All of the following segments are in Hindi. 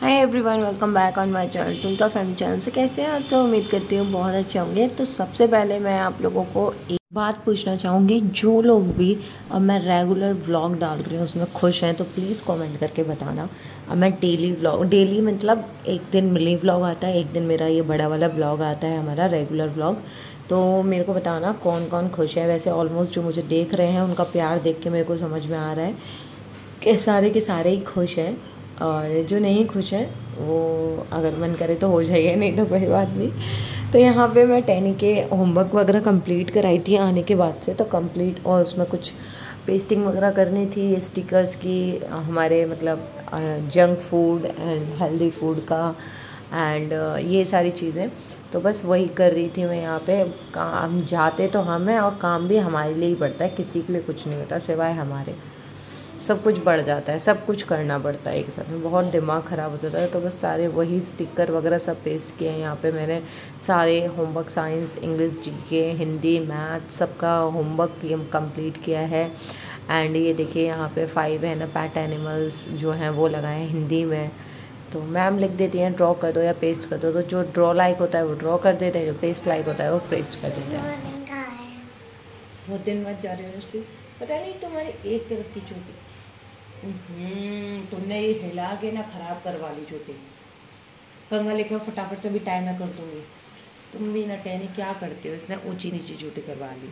Hi everyone, welcome back on my channel Twinkle family channel. से कैसे हैं आप सब? उम्मीद करती हूँ बहुत अच्छे होंगे। तो सबसे पहले मैं आप लोगों को एक बात पूछना चाहूँगी, जो लोग भी अब मैं रेगुलर व्लॉग डाल रही हूँ उसमें खुश हैं तो प्लीज़ कमेंट करके बताना। अब मैं डेली मतलब एक दिन मिनी व्लॉग आता है, एक दिन मेरा ये बड़ा वाला व्लॉग आता है, हमारा रेगुलर व्लॉग। तो मेरे को बताना कौन कौन खुश है। वैसे ऑलमोस्ट जो मुझे देख रहे हैं उनका प्यार देख के मेरे को समझ में आ रहा है कि सारे के सारे ही खुश हैं, और जो नहीं खुश हैं वो अगर मन करे तो हो जाइए, नहीं तो कोई बात नहीं। तो यहाँ पे मैं टैनी के होमवर्क वगैरह कंप्लीट कराई थी आने के बाद से, तो कंप्लीट, और उसमें कुछ पेस्टिंग वगैरह करनी थी स्टिकर्स की, हमारे मतलब junk food and healthy food का, एंड ये सारी चीज़ें। तो बस वही कर रही थी मैं यहाँ पे। काम जाते तो हम हैं और काम भी हमारे लिए ही पड़ता है, किसी के लिए कुछ नहीं होता सिवाय हमारे। सब कुछ बढ़ जाता है, सब कुछ करना पड़ता है एक साथ में, बहुत दिमाग ख़राब हो जाता है। तो बस सारे वही स्टिकर वगैरह सब पेस्ट किए हैं यहाँ पे मैंने। सारे homework science, English, GK, Hindi, math सबका होमवर्क कंप्लीट किया है। एंड ये देखिए यहाँ पे 5 है ना, पेट एनिमल्स जो हैं वो लगाए हैं हिंदी में। तो मैम लिख देती हैं ड्रॉ कर दो या पेस्ट कर दो, तो जो ड्रॉ लाइक होता है वो ड्रॉ कर देते हैं, जो पेस्ट लाइक होता है वो पेस्ट कर देते हैं। बहुत दिन बाद जा रहे हो स्कूल? पता नहीं तुम्हारी एक तरफ की चोटी, तुमने ये हिला के ना खराब करवा ली चोटी। कंगा लेकर फटाफट से भी टाइम में कर दूंगी। तुम भी ना टहनी क्या करते हो, इसने ऊंची नीची चोटी करवा ली।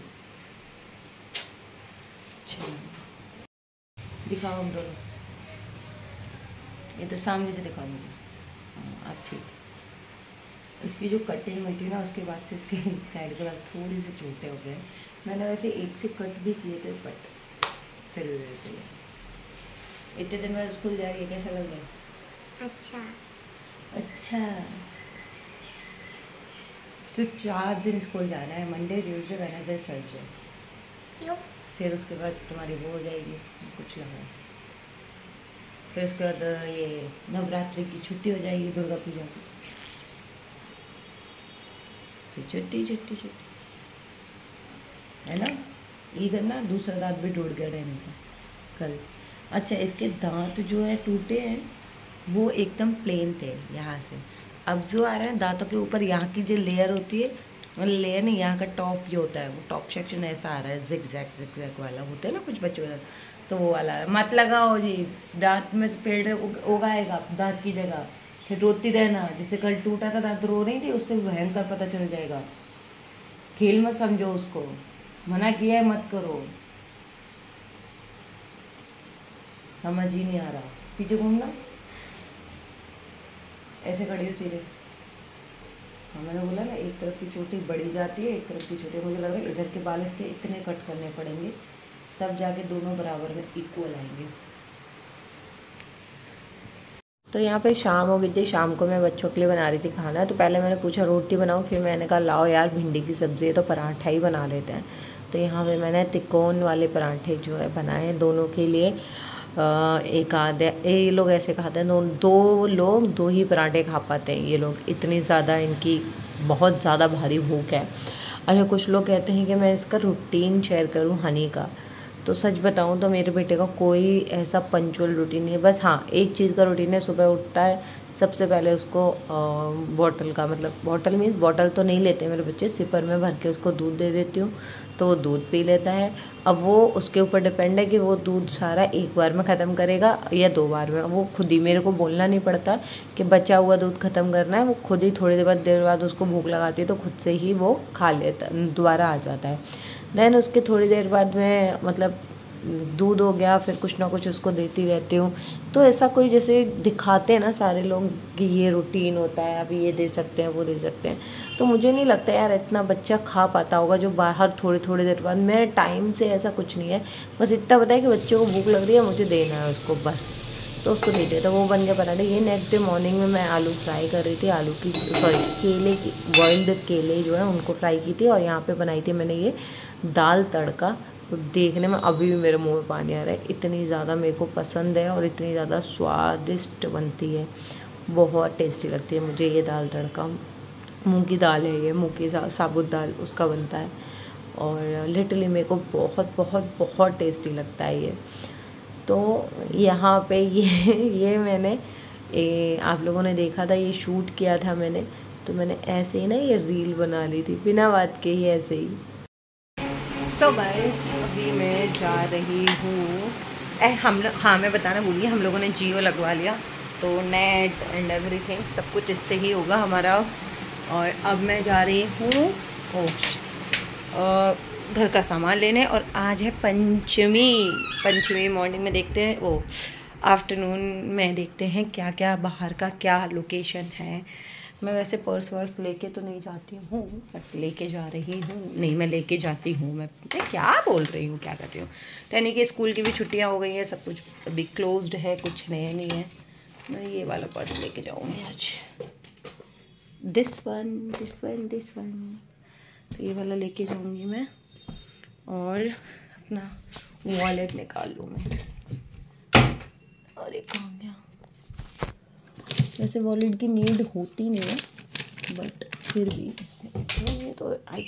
दिखाओ हम दोनों, ये तो सामने से दिखा मुझे। अब ठीक। इसकी जो कटिंग हुई थी ना उसके बाद से इसके साइड के बाद थोड़ी सी छोटे हो गए। मैंने वैसे एक से कट भी किए थे, बट फिर भी वैसे इतने दिन बाद स्कूल जाएगी, कैसा लग रहा है? अच्छा। सिर्फ 4 दिन स्कूल जाना है, मंडे, ट्यूसडे, वेडनेसडे, थर्सडे। क्यों? फिर उसके बाद तुम्हारी वो हो जाएगी, कुछ लगा। फिर उसके बाद ये नवरात्रि की छुट्टी हो जाएगी, दुर्गा पूजा की। फिर छुट्टी छुट्टी छुट्टी, है ना? इधर ना दूसरा दांत भी टूट गया रहने का कल। अच्छा, इसके दांत जो है टूटे हैं वो एकदम प्लेन थे यहाँ से। अब जो आ रहा है दांतों के ऊपर, यहाँ की जो लेयर होती है, मतलब लेयर नहीं, यहाँ का टॉप जो होता है वो टॉप सेक्शन ऐसा आ रहा है, जिग-जैग वाला होता है ना कुछ बच्चों का, तो वो वाला है। मत लगाओ जी, दांत में से पेड़ उगाएगा दांत की जगह, फिर रोती रहना। जैसे कल टूटा था दांत, रो रही थी, उससे भयंकर पता चल जाएगा। खेल मत समझो उसको, मना किया है मत करो। समझ ही नहीं आ रहा। पीछे घूमना, ऐसे खड़ी हो सीधे। हाँ, मैंने बोला ना एक तरफ की चोटी बढ़ी जाती है, एक तरफ की चोटी। मुझे लग रहा है इधर के बाल इसके इतने कट करने पड़ेंगे, तब जाके दोनों बराबर में इक्वल आएंगे। तो यहाँ पे शाम हो गई थी, शाम को मैं बच्चों के लिए बना रही थी खाना। तो पहले मैंने पूछा रोटी बनाऊँ, फिर मैंने कहा लाओ यार भिंडी की सब्ज़ी है तो पराठा ही बना लेते हैं। तो यहाँ पे मैंने तिकोन वाले पराठे जो है बनाए दोनों के लिए। एक आधे ये लोग ऐसे खाते हैं, दो लोग 2 ही पराठे खा पाते हैं ये लोग, इतनी ज़्यादा इनकी बहुत ज़्यादा भारी भूख है। अच्छा, कुछ लोग कहते हैं कि मैं इसका रूटीन शेयर करूं हनी का। तो सच बताऊं तो मेरे बेटे का कोई ऐसा पंचुअल रूटीन नहीं है। बस हाँ, एक चीज़ का रूटीन है, सुबह उठता है सबसे पहले उसको बॉटल का, मतलब बॉटल मीन्स बॉटल तो नहीं लेते मेरे बच्चे, सिपर में भर के उसको दूध दे देती हूँ तो वो दूध पी लेता है। अब वो उसके ऊपर डिपेंड है कि वो दूध सारा एक बार में ख़त्म करेगा या 2 बार में। वो खुद ही, मेरे को बोलना नहीं पड़ता कि बचा हुआ दूध ख़त्म करना है, वो खुद ही थोड़ी देर बाद उसको भूख लगाती है तो खुद से ही वो खा लेता, दोबारा आ जाता है। देन उसके थोड़ी देर बाद में मतलब दूध हो गया, फिर कुछ ना कुछ उसको देती रहती हूँ। तो ऐसा कोई जैसे दिखाते हैं ना सारे लोग कि ये रूटीन होता है, अभी ये दे सकते हैं वो दे सकते हैं, तो मुझे नहीं लगता यार इतना बच्चा खा पाता होगा जो बाहर थोड़ी देर बाद। मेरे टाइम से ऐसा कुछ नहीं है, बस इतना पता है कि बच्चों को भूख लग रही है, मुझे देना है उसको बस, तो उसको दे दिया। तो वो बन गया पराठे। ये नेक्स्ट डे मॉर्निंग में मैं आलू फ्राई कर रही थी, आलू की केले की, बॉइल्ड केले जो है उनको फ्राई की थी। और यहाँ पे बनाई थी मैंने ये दाल तड़का। तो देखने में अभी भी मेरे मुंह में पानी आ रहा है, इतनी ज़्यादा मेरे को पसंद है और इतनी ज़्यादा स्वादिष्ट बनती है, बहुत टेस्टी लगती है मुझे ये दाल तड़का। मूंग की दाल है ये, मूंग की साबुत दाल उसका बनता है, और लिटरली मेरे को बहुत बहुत बहुत टेस्टी लगता है ये। तो यहाँ पे ये मैंने आप लोगों ने देखा था, ये शूट किया था मैंने, तो मैंने ऐसे ही ना ये रील बना ली थी बिना बात के ही, ऐसे ही। तो गाइस अभी मैं जा रही हूँ, हाँ मैं बताना भूलिए, हम लोगों ने जियो लगवा लिया, तो नेट एंड एवरीथिंग सब कुछ इससे ही होगा हमारा। और अब मैं जा रही हूँ घर का सामान लेने, और आज है पंचमी मॉर्निंग में देखते हैं, वो आफ्टरनून में देखते हैं क्या क्या बाहर का क्या लोकेशन है। मैं वैसे पर्स वर्स लेके तो नहीं जाती हूँ, बट लेके जा रही हूँ, नहीं मैं लेके जाती हूँ। मैं क्या बोल रही हूँ, क्या कर रही हूँ। टैनी की स्कूल की भी छुट्टियाँ हो गई हैं, सब कुछ अभी क्लोज्ड है, कुछ नया नहीं है। मैं ये वाला पर्स लेके जाऊँगी आज, दिस वन। तो ये वाला लेके जाऊँगी मैं, और अपना वॉलेट निकाल लूँ मैं। अरे कहाँ गया, वैसे वॉलेट की नीड होती नहीं है, बट फिर भी ये तो आई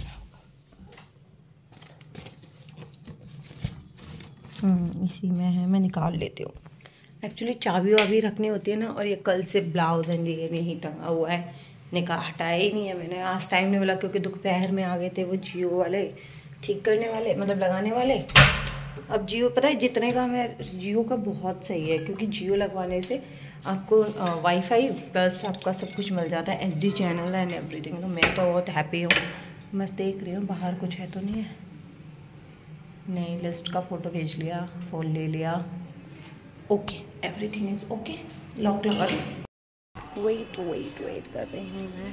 इसी में है, मैं निकाल लेती हूँ। एक्चुअली चाबी वाबी रखनी होती है ना, और ये कल से ब्लाउज एंड ये नहीं टंगा हुआ है, निकाह हटाया ही नहीं है मैंने। आज टाइम नहीं मिला, क्योंकि दोपहर में आ गए थे वो जियो वाले ठीक करने वाले, मतलब लगाने वाले। अब जियो पता है जितने का मैं, जियो का बहुत सही है, क्योंकि जियो लगवाने से आपको वाईफाई प्लस आपका सब कुछ मिल जाता है, एचडी चैनल एंड एवरीथिंग। तो मैं तो बहुत हैप्पी हूँ। बस देख रही हूँ बाहर कुछ है तो नहीं है। नहीं, लिस्ट का फ़ोटो खींच लिया, फ़ोन ले लिया, okay everything is okay. Lock लगा दो। वेट कर रही हूँ मैं।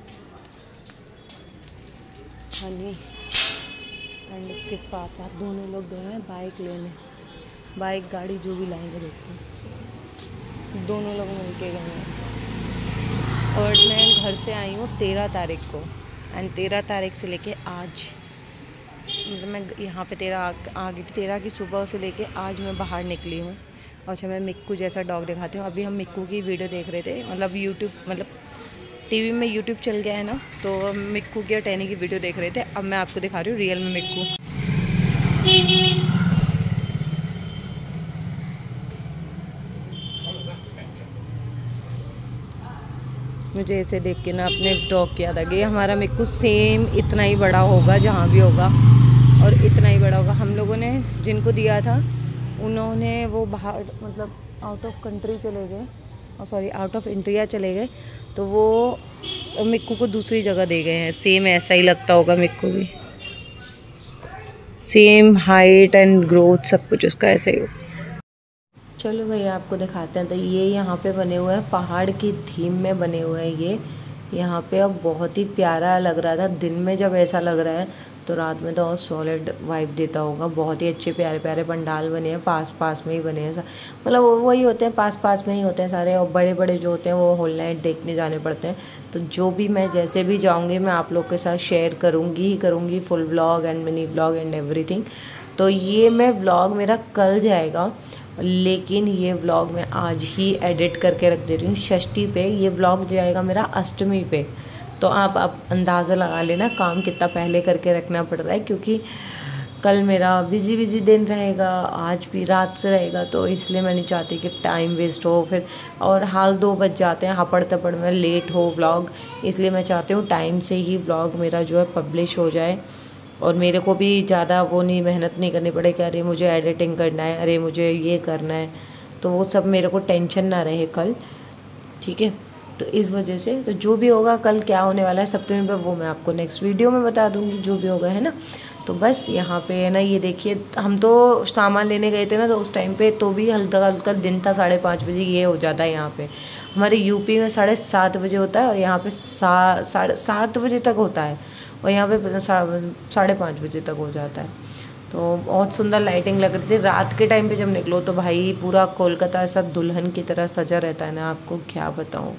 हनी एंड उसके पापा दोनों लोग गए हैं बाइक लेने, बाइक गाड़ी जो भी लाएंगे देखते हैं, दोनों लोग मिल के गए हैं। और मैं घर से आई हूँ 13 तारीख को, एंड 13 तारीख से लेके आज, मतलब मैं यहाँ पे 13 की सुबह से लेके आज मैं बाहर निकली हूँ। अच्छा, मैं मिक्कू जैसा डॉग दिखाती हूँ। अभी हम मिक्कू की वीडियो देख रहे थे, मतलब टीवी में यूट्यूब चल गया है ना, तो मिक्कू की और टैनी की वीडियो देख रहे थे। अब मैं आपको दिखा रही हूँ रियल में मिक्कू। मुझे ऐसे देख के ना अपने डॉग की याद आ गई। हमारा मिक्कू सेम इतना ही बड़ा होगा जहाँ भी होगा, और इतना ही बड़ा होगा। हम लोगों ने जिनको दिया था उन्होंने वो बाहर, मतलब आउट ऑफ कंट्री चले गए, सॉरी आउट ऑफ इंडिया चले गए, तो वो मिक्कू को दूसरी जगह दे गए हैं। सेम ऐसा ही लगता होगा मिक्कू भी, सेम हाइट एंड ग्रोथ सब कुछ उसका ऐसा ही हो। चलो भैया आपको दिखाते हैं। तो ये यहाँ पे बने हुए हैं, पहाड़ की थीम में बने हुए हैं ये यहाँ पे। अब बहुत ही प्यारा लग रहा था दिन में, जब ऐसा लग रहा है तो रात में तो और सॉलिड वाइब देता होगा। बहुत ही अच्छे प्यारे प्यारे पंडाल बने हैं, पास में ही बने हैं, मतलब वही होते हैं, पास में ही होते हैं सारे। और बड़े बड़े जो होते हैं वो होल नाइट देखने जाने पड़ते हैं। तो जो भी मैं जैसे भी जाऊँगी मैं आप लोग के साथ शेयर करूँगी full vlog and mini vlog and everything. तो ये मैं व्लॉग मेरा कल जाएगा, लेकिन ये व्लॉग मैं आज ही एडिट करके रख दे रही हूँ षष्ठी पे। ये व्लॉग जाएगा मेरा अष्टमी पे, तो आप अंदाज़ा लगा लेना काम कितना पहले करके रखना पड़ रहा है, क्योंकि कल मेरा बिज़ी दिन रहेगा, आज भी रात से रहेगा, तो इसलिए मैं नहीं चाहती कि टाइम वेस्ट हो फिर। और हाल 2 बज जाते हैं, हापड़ तपड़ में लेट हो व्लॉग, इसलिए मैं चाहती हूँ टाइम से ही व्लॉग मेरा जो है पब्लिश हो जाए, और मेरे को भी ज़्यादा वो नहीं, मेहनत नहीं करनी पड़े कि अरे मुझे एडिटिंग करना है, अरे मुझे ये करना है, तो वो सब मेरे को टेंशन ना रहे कल, ठीक है। तो इस वजह से तो जो भी होगा कल क्या होने वाला है सप्तमी पे, वो मैं आपको नेक्स्ट वीडियो में बता दूंगी जो भी होगा, है ना। तो बस यहाँ पे है ना, ये देखिए हम तो सामान लेने गए थे ना, तो उस टाइम पे तो भी हल्का दिन था, 5:30 बजे ये हो जाता है यहाँ पे। हमारे यूपी में 7:30 बजे होता है, और यहाँ पे 7:30 बजे तक होता है, और यहाँ पे 5:30 बजे तक हो जाता है। तो बहुत सुंदर लाइटिंग लग रही थी। रात के टाइम पे जब निकलो तो भाई पूरा कोलकाता ऐसा दुल्हन की तरह सजा रहता है ना, आपको क्या बताऊँ।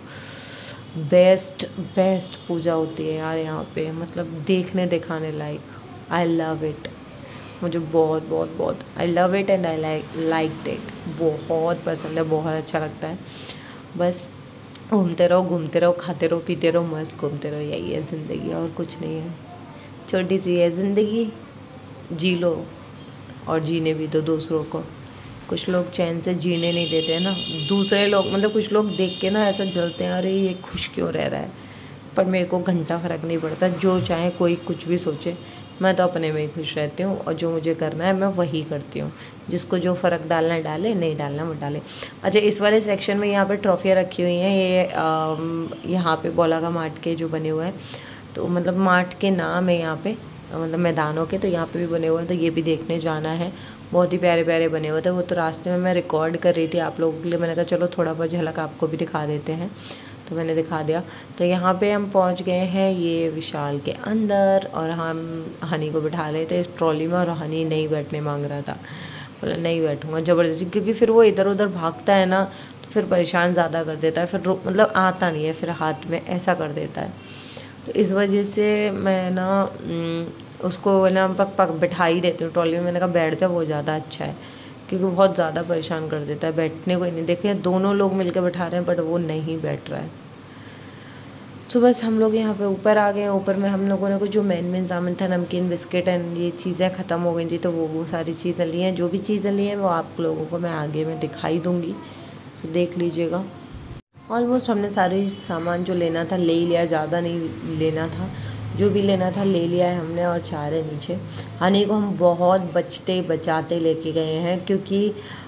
बेस्ट पूजा होती है यार यहाँ पे, मतलब देखने दिखाने लायक। आई लव इट, मुझे बहुत I love it and I like it, बहुत पसंद है, बहुत अच्छा लगता है। बस घूमते रहो, खाते रहो, पीते रहो, मस्त घूमते रहो, यही है ज़िंदगी, और कुछ नहीं है। छोटी सी है ज़िंदगी, जी लो और जीने भी दो दूसरों को, कुछ लोग चैन से जीने नहीं देते हैं ना, दूसरे लोग मतलब कुछ लोग देख के ना ऐसा जलते हैं, अरे ये खुश क्यों रह रहा है। पर मेरे को घंटा फ़र्क नहीं पड़ता, जो चाहे कोई कुछ भी सोचे, मैं तो अपने में ही खुश रहती हूँ और जो मुझे करना है मैं वही करती हूँ। जिसको जो फ़र्क डालना डाले, नहीं डालना वो डाले। अच्छा, इस वाले सेक्शन में यहाँ पे ट्रॉफियाँ रखी हुई हैं, ये यहाँ पे बोलागा मार्ट के जो बने हुए हैं, तो मतलब मार्ट के नाम है यहाँ पे, मतलब मैदानों के, तो यहाँ पे भी बने हुए हैं, तो ये भी देखने जाना है। बहुत ही प्यारे प्यारे बने हुए थे। वो तो रास्ते में मैं रिकॉर्ड कर रही थी आप लोगों के लिए, मैंने कहा चलो थोड़ा बहुत झलक आपको भी दिखा देते हैं, तो मैंने दिखा दिया। तो यहाँ पे हम पहुँच गए हैं ये विशाल के अंदर, और हम हनी को बिठा रहे थे इस ट्रॉली में, और हनी नहीं बैठने मांग रहा था, बोला नहीं बैठूँगा ज़बरदस्ती, क्योंकि फिर वो इधर उधर भागता है ना, तो फिर परेशान ज़्यादा कर देता है, फिर मतलब आता नहीं है फिर हाथ में, ऐसा कर देता है। तो इस वजह से मैं ना उसको ना पक बिठा ही देती हूँ ट्रॉली में। मैंने कहा बैठ जा, वो ज़्यादा अच्छा है, क्योंकि बहुत ज़्यादा परेशान कर देता है, बैठने को ही नहीं। देखे दोनों लोग मिलकर बैठा रहे हैं बट वो नहीं बैठ रहा है। तो बस हम लोग यहाँ पे ऊपर आ गए। ऊपर में हम लोगों ने कुछ जो मेन सामान था, नमकीन, बिस्किट एंड ये चीज़ें ख़त्म हो गई थी, तो वो सारी चीज़ें ली हैं। जो भी चीज़ें ली हैं वो आप लोगों को मैं आगे में दिखाई दूँगी, तो देख लीजिएगा। ऑलमोस्ट हमने सारे सामान जो लेना था ले लिया, ज़्यादा नहीं लेना था, जो भी लेना था ले लिया है हमने, और जा रहे नीचे। हनी को हम बहुत बचते बचाते लेके गए हैं, क्योंकि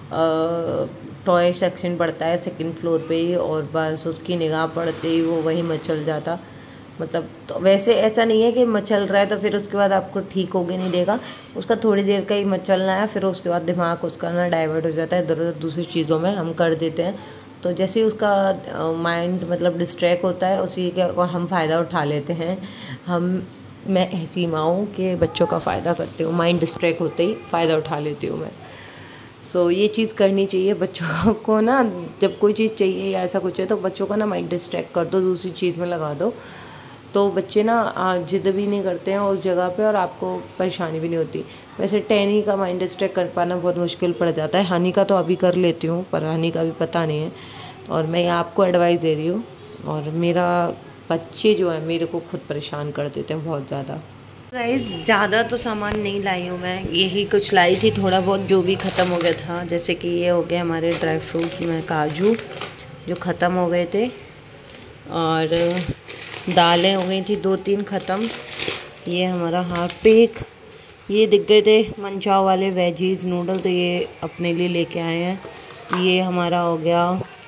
टॉय सेक्शन पड़ता है सेकंड फ्लोर पे ही, और बस उसकी निगाह पड़ते ही वो वहीं मचल जाता। मतलब तो वैसे ऐसा नहीं है कि मचल रहा है तो फिर उसके बाद आपको ठीक होके नहीं देगा, उसका थोड़ी देर का ही मचलना है, फिर उसके बाद दिमाग उसका ना डाइवर्ट हो जाता है, इधर उधर दूसरी चीज़ों में हम कर देते हैं। तो जैसे ही उसका माइंड मतलब डिस्ट्रैक्ट होता है, उसी का हम फ़ायदा उठा लेते हैं। मैं ऐसी माँ हूँ कि बच्चों का फ़ायदा करती हूँ, माइंड डिस्ट्रैक्ट होते ही फ़ायदा उठा लेती हूँ मैं। सो ये चीज़ करनी चाहिए बच्चों को ना, जब कोई चीज़ चाहिए या ऐसा कुछ है तो बच्चों का ना माइंड डिस्ट्रैक्ट कर दो, दूसरी चीज़ में लगा दो, तो बच्चे ना जिद भी नहीं करते हैं उस जगह पे, और आपको परेशानी भी नहीं होती। वैसे टैनी का माइंड डिस्ट्रैक्ट कर पाना बहुत मुश्किल पड़ जाता है, हनी का तो अभी कर लेती हूँ, पर हनी का भी पता नहीं है, और मैं आपको एडवाइस दे रही हूँ। और मेरा बच्चे जो है मेरे को खुद परेशान कर देते हैं बहुत ज़्यादा। गाइस ज़्यादा तो सामान नहीं लाई हूँ मैं, यही कुछ लाई थी, थोड़ा बहुत जो भी ख़त्म हो गया था। जैसे कि ये हो गए हमारे ड्राई फ्रूट्स में काजू जो ख़त्म हो गए थे, और दालें हो गई थी 2-3 ख़त्म। ये हमारा हार्पिक, ये दिख गए थे मंचाओ वाले वेजीज नूडल, तो ये अपने लिए लेके आए हैं। ये हमारा हो गया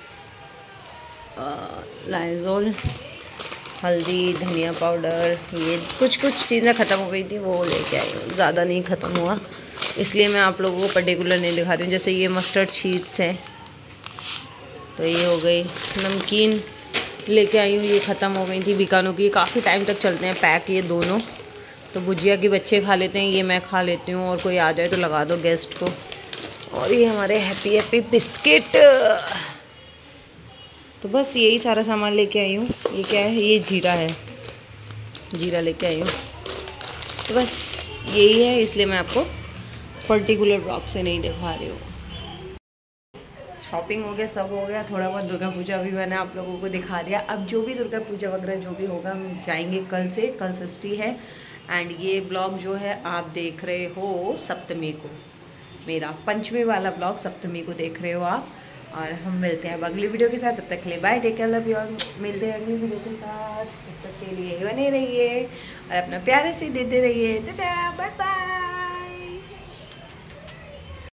लाइज़ोल, हल्दी, धनिया पाउडर, ये कुछ चीज़ें ख़त्म हो गई थी वो लेके आई हूँ, ज़्यादा नहीं ख़त्म हुआ, इसलिए मैं आप लोगों को पर्टिकुलर नहीं दिखा रही हूँ। जैसे ये मस्टर्ड शीट्स हैं, तो ये हो गई। नमकीन लेके आई हूँ, ये ख़त्म हो गई थी बीकानो की, काफ़ी टाइम तक चलते हैं पैक ये दोनों। तो भुजिया के बच्चे खा लेते हैं, ये मैं खा लेती हूँ, और कोई आ जाए तो लगा दो गेस्ट को। और ये हमारे हैप्पी बिस्किट। तो बस यही सारा सामान लेके आई हूँ। ये क्या है, ये जीरा है, जीरा लेके आई हूँ। तो बस यही है, इसलिए मैं आपको पर्टिकुलर ब्लॉग से नहीं दिखा रही हूँ। शॉपिंग हो गया, सब हो गया, थोड़ा बहुत दुर्गा पूजा भी मैंने आप लोगों को दिखा दिया। अब जो भी दुर्गा पूजा वगैरह जो भी होगा हम जाएंगे कल से, कल षष्ठी है। एंड ये ब्लॉग जो है आप देख रहे हो सप्तमी को, मेरा पंचमी वाला ब्लॉग सप्तमी को देख रहे हो आप। और हम मिलते हैं अब अगली वीडियो के साथ, तब तक के लिए bye, take care, love you all. मिलते हैं अगली वीडियो के साथ, तब तक के लिए बने रहिए और अपना प्यारे से देते रहिए। Tata, bye bye.